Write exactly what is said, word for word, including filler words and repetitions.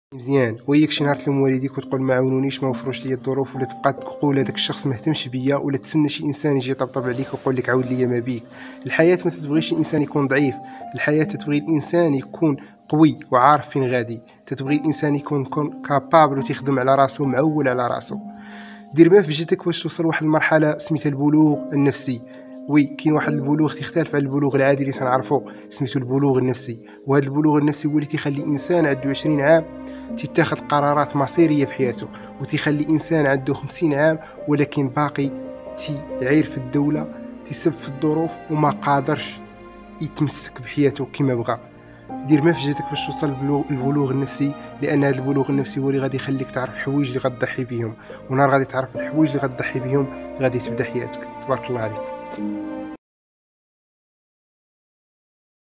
مزيان. وياك شي نهار تلوم والديك وتقول ما عاونونيش ما وفروش ليا الظروف، ولا تبقى تقول هذاك الشخص ما اهتمش بيا، ولا تسنى شي انسان يجي يطبطب عليك ويقول لك عاود ليا ما بيك. الحياه ما تتبغيش الانسان يكون ضعيف، الحياه تتبغي الانسان يكون قوي وعارف فين غادي، تتبغي الانسان يكون كون كابابل وتخدم على راسو، معول على راسو. دير ما في جهدك باش توصل لواحد المرحله سميتها البلوغ النفسي. وي كاين واحد البلوغ تختلف على البلوغ العادي اللي تنعرفو، سميتو البلوغ النفسي. وهذا البلوغ النفسي هو اللي تيخلي انسان عنده عشرين عام تتخذ قرارات مصيريه في حياته، وتيخلي انسان عنده خمسين عام ولكن باقي تيعير في الدوله، تيسب في الظروف وما قادرش يتمسك بحياته كما بغى. دير ما في جهدك باش توصل للبلوغ النفسي، لان هذا البلوغ النفسي هو اللي غادي يخليك تعرف الحوايج اللي غتضحي بهم، ونهار غادي تعرف الحوايج اللي غتضحي بهم غادي تبدا حياتك. تبارك الله عليك.